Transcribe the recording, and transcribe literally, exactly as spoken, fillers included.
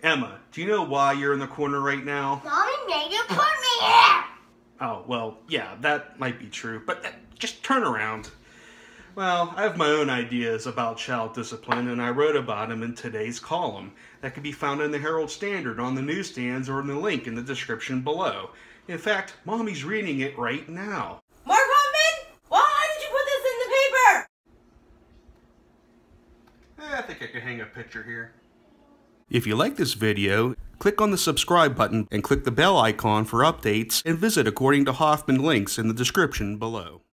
Emma, do you know why you're in the corner right now? Mommy made you put me here! Oh, well, yeah, that might be true, but uh, just turn around. Well, I have my own ideas about child discipline, and I wrote about them in today's column. That can be found in the Herald Standard, on the newsstands, or in the link in the description below. In fact, Mommy's reading it right now. Mark Hofmann, why did you put this in the paper? Eh, I think I could hang a picture here. If you like this video, click on the subscribe button and click the bell icon for updates, and visit According to Hofmann links in the description below.